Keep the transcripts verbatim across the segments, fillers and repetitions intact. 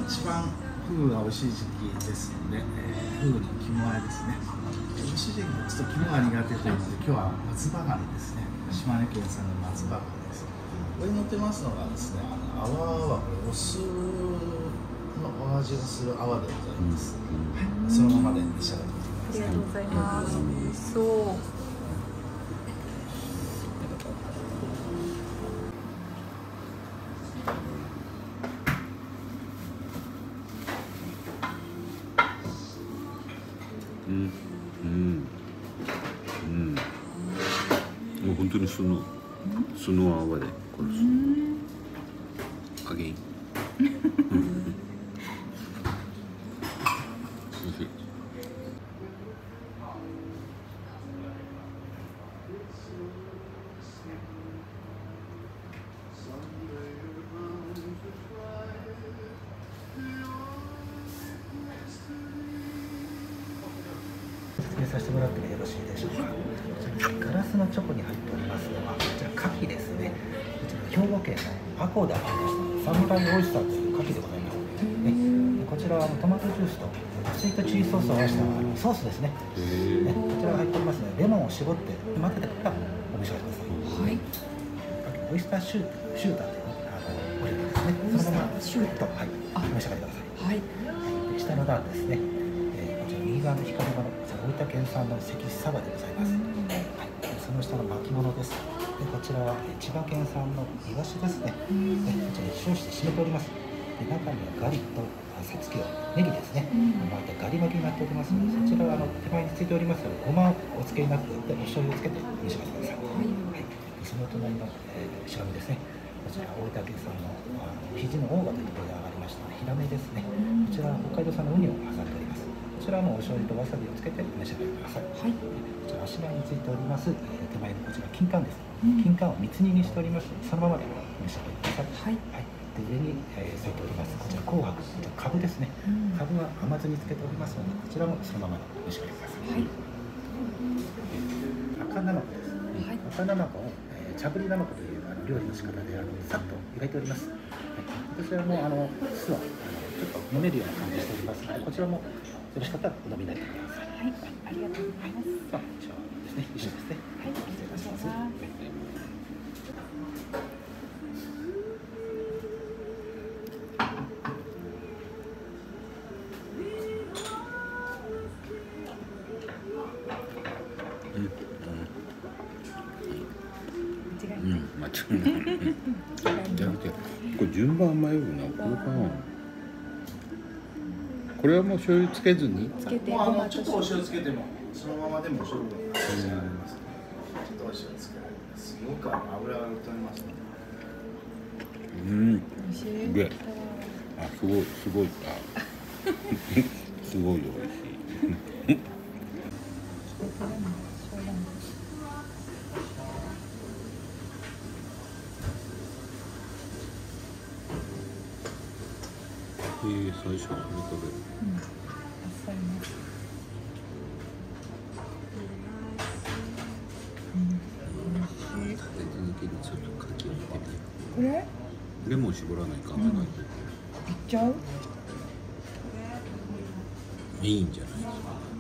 一番フグが美味しい時期ですので、えー、フグの肝あえですね。美味しい時期はちょっと肝が苦手というので、今日は松葉ガニですね。島根県産の松葉ガニです。これに乗ってますのがですね、あの泡はこれお酢のお味がする泡でございます。はい、そのままで召し上がってみてください。 ありがとうございます。美味しそう。 うんうんうん、もう本当にそのその泡で殺す。あげん。 説明させてもらってもよろしいでしょうか。こちらガラスのチョコに入っておりますのは、こちら牡蠣ですね。こちら兵庫県の赤穂でありましたサムライオイスターという牡蠣でございます。ね、こちらはトマトジュースとスイートチリソースを合わせたソースですね。ね、こちらが入っておりますので、レモンを搾って混ぜてからお召し上がりください。はい。オイスターシューシューターというあのオイルですね。そのままシューッと、はい、お召し上がりください。はい。下の段ですね。えー、こちら右側の光り物、大分県産の関サバでございます。はい。その下の巻物です。でこちらは千葉県産のイワシですね。でこちら塩して締めております。で中にはガリとさつきをネギですね。巻いたガリ巻きになっておりますので、そちらはあの手前についておりますので、ごまをお付けになってお醤油をつけて召し上がってください。はい。その隣の、えー、白身ですね。こちら大分県産のあの肘の大葉というところで上がりましたヒラメですね。こちらは北海道産のウニを挟んでおります。こちらはもうお醤油とわさびをつけて召し上がってください。はい。こちら足前についております、えー、手前のこちら金柑です。金柑を蜜煮にしておりますので、そのままで召し上がってください。はい。はい。で上に、えー、添えておりますこちら紅白、こちらカブですね。カブは甘酢につけておりますので、こちらもそのままで召し上がってください。はい。赤ナマコです。はい。赤ナマコを、えー、茶ぶりナマコというあの料理の仕方であのさっと湯がいております。はい、こちらもあの酢はあのちょっと飲めるような感じしておりますので、こちらもよろしかったらお飲みになってください。はい、ありがとうございます。はい、じゃあですね、一緒ですね。はい、失礼いたします。 うん、間違いない。じゃなくて、これ順番迷うな、これかな。これはもう醤油つけずに。 つけて、 もうあのちょっとお塩つけても、そのままでも醤油が召し上がります。ちょっとお塩つけられます。すごくあの油が飛びますね。 うん。 美味しい。 で、あ、すごい、すごい、あ、すごい美味しい。えー、最初はこれ食べる。 うん。あっさりね。うん。美味しい。 立て続けにちょっとかきを入れてこれ？ レモン絞らないかんないと。 いっちゃう？ いいんじゃないですか。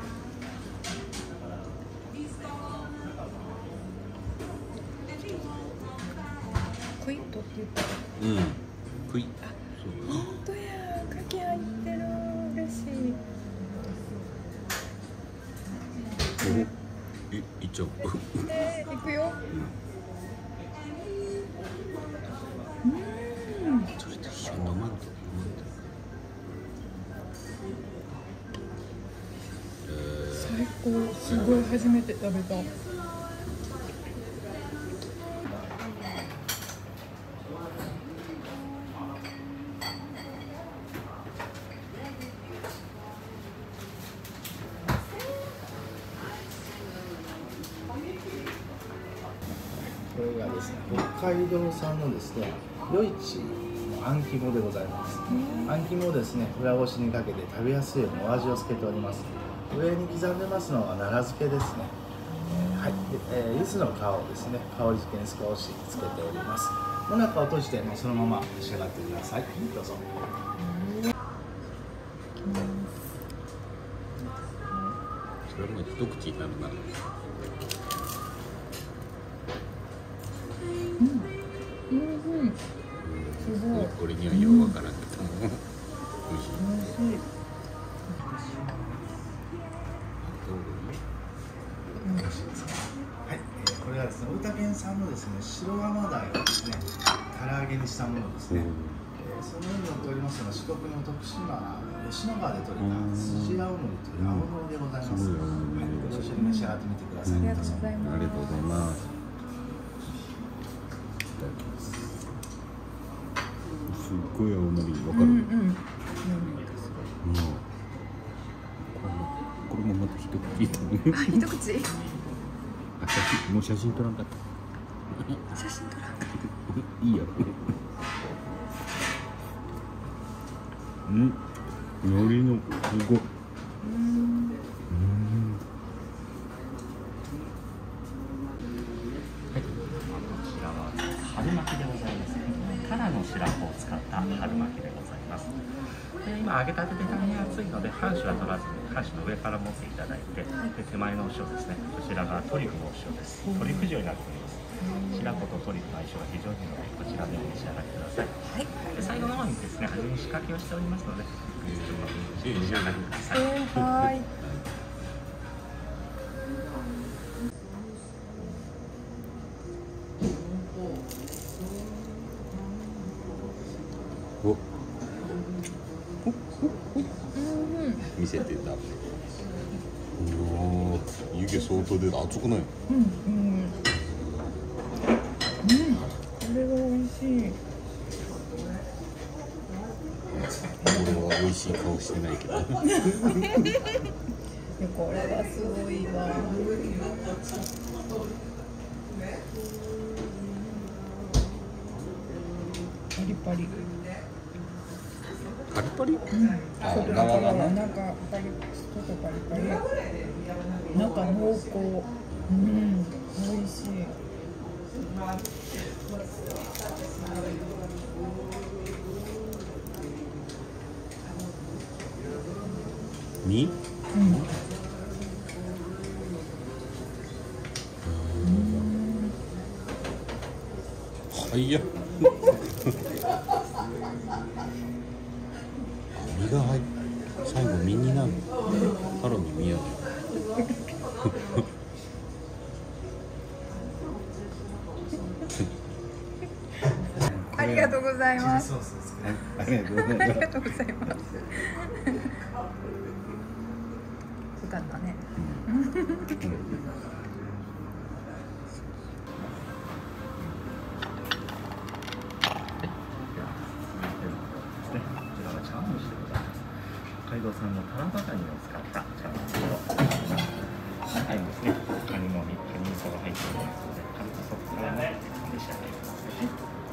クイッとって言ったら。 うん。クイ。そう。 本当や、牡蠣入ってる。嬉しい。 お、い、いっちゃう。 えー、いくよ。うん。 それで一緒に飲まんと、飲まんと。 最高。すごい初めて食べた。 これがですね、北海道産のですね、余市のあん肝でございます。あん肝をですね、裏ごしにかけて食べやすいようにお味をつけております。上に刻んでますのは奈良漬けですね。えー、はい、で、えー、柚子の皮をですね、香り付けに少しつけております。お腹を閉じてもうそのまま召し上がってください。どうぞ。 一口になるな。 うんうん。すごい。 俺にはようわからんけども、美味しい。 美味しい。 美味しいですか。はい、えーこれはですね、大分県産のですね、白アマダイをですね、唐揚げにしたものですね。えーその上に乗っておりますのは四国の徳島吉野川で採れた筋青のりという青のりでございます。はい、ご一緒に召し上がってみてください。 ありがとうございます。 ありがとうございます。すっごい青のりわかる。 うんうん。 うんこれもまた一口いいと思う。 あ、一口。 あ、写真もう写真撮らんかった。 写真撮らんかっいいよ。うん海苔のすごい。 た。うん。 こちらは春巻きでございます。タラの白子を使った春巻きでございます。で今揚げたてで大変熱いので半紙は取らずに半紙の上から持っていただいて、で手前のお塩ですね。こちらがトリュフのお塩です。トリュフ塩になっております。白子とトリュフの相性が非常にいいのでこちらでお召し上がりください。 はい。 で最後の方にですね味に仕掛けをしておりますのでお召し上がりください。 えー、はーい。 おうんうん。 見せてた。おお湯気相当出た。熱くない？ うんうん。うん。これは美味しい。 俺は美味しい顔してないけど。 いやこれはすごいわ。パリパリ。 パリパリ？あ外側がね。 中パリ、外パリパリ。中濃厚。うん、美味しい。 に？ うん。 はいや。身が入っ最後身になる。タロに見える。 ありがとうございます。 ソースですね。 ありがとうございます。 ありがとうございます。よかったね。 北海道産のタラバガニを使った茶碗と中にですね、カニの身、カニ味噌が入っておりますので、軽くそこからもお召し上がりください。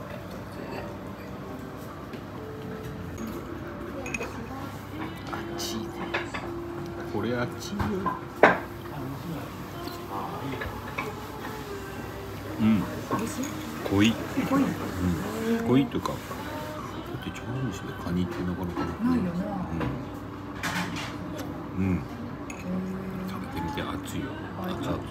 あっちいね。これあっちいよ。うん。濃い。 濃い。 うん。濃いというか。だって茶碗蒸しでカニってなかなかなないよな。 うん。うん。食べてみて熱いよ。熱々。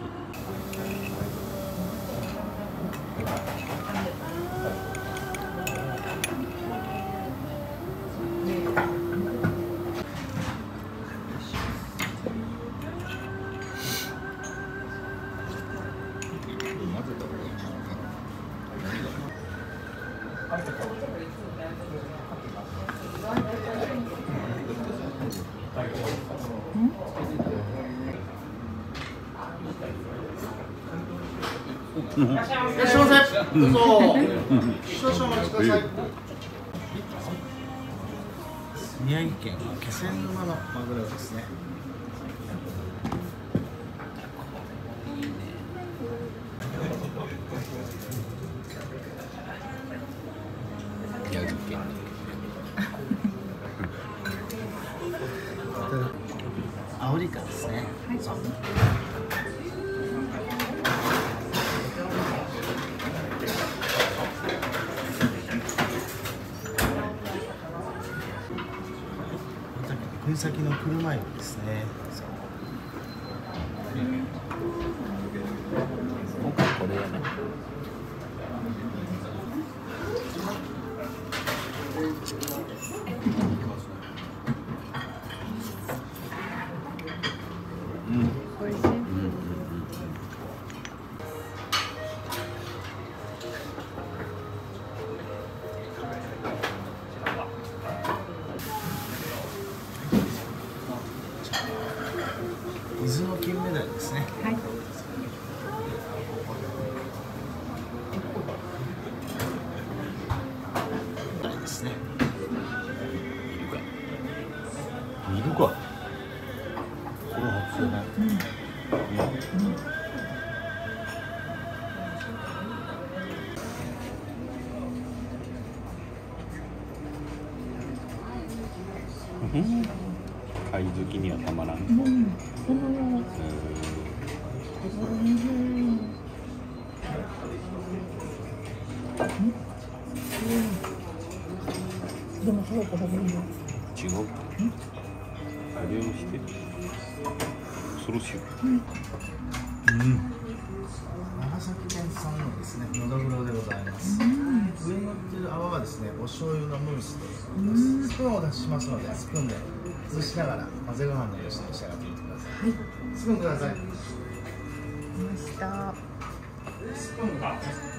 いらっしゃいませ。どうぞ。少々お待ちください。宮城県気仙沼のマグロですね。 宮城県。 アオリイカですね。 はい。 国先の車エビですね。 うん貝好きにはたまらん。 うん、この、 えうんでも早く食べるの。 ー、違う。あれをして恐ろしい。 うん、長崎県産のですね、のどぐろでございます。上に乗ってる泡はですね、お醤油のムースでございます。スプーンをお出ししますので、スプーンで崩しながら混ぜご飯のようにして召し上がってみてください。はい、スプーンください。 来ました。 スプーンが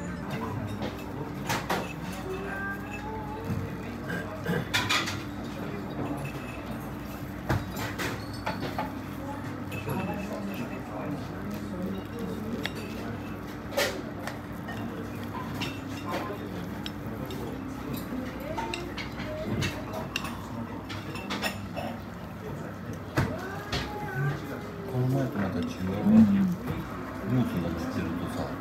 この前とまた違う。ムースがつってるとさ。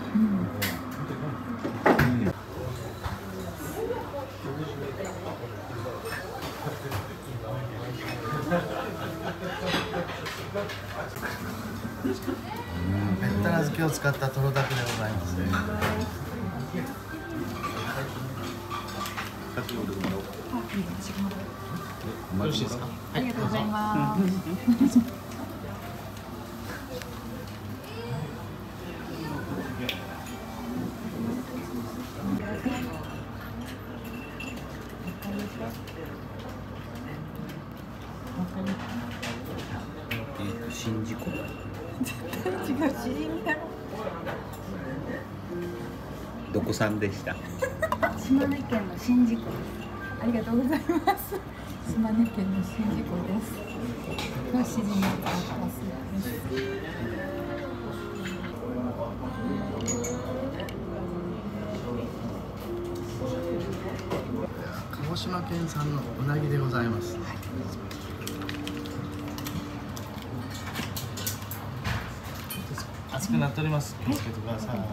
めったな漬けを使ったとろだくでございます。よろしいですか。 ありがとうございます。 宍道湖。 違う、知人だろ。 どこさんでした。 島根県の宍道湖です。ありがとうございます。島根県の宍道湖です。これシジミを使ったスープです。 鹿児島県産のうなぎでございます。熱くなっております。気をつけてください。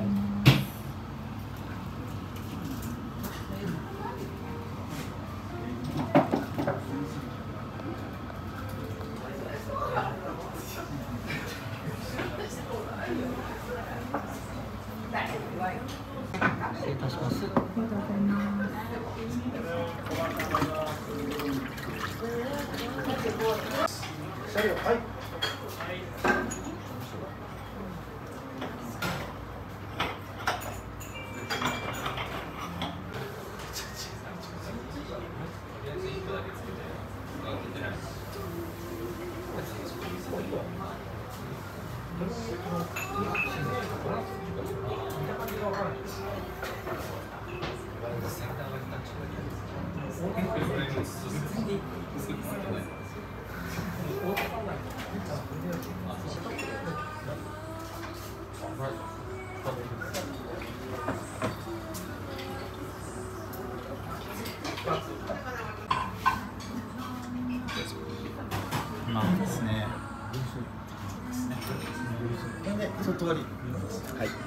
失礼いたします。 ありがとうございます。 はい。まあですね。これで外割り。はい。こ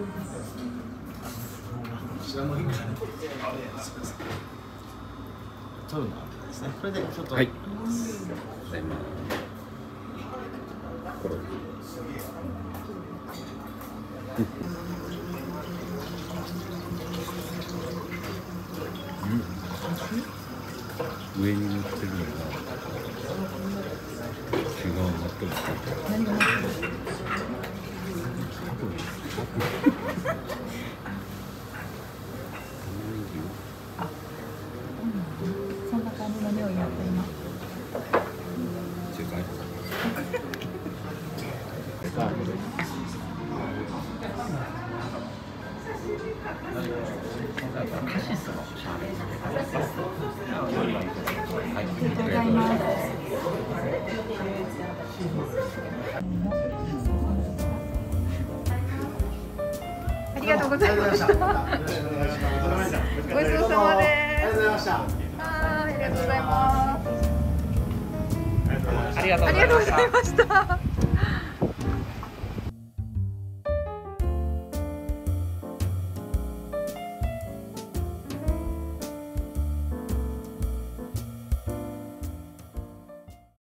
ちらもいいかな。取るのですね。これで外割り。 ございます。コロリ。うん。上に乗ってるのが違うなって思った。 何が入ってる？そんな感じの料理やっています。 正解。 カシスのシャーベット。 ありがとうございます。ありがとうございました。ごちそうさまです。ありがとうございます。 ありがとうございました。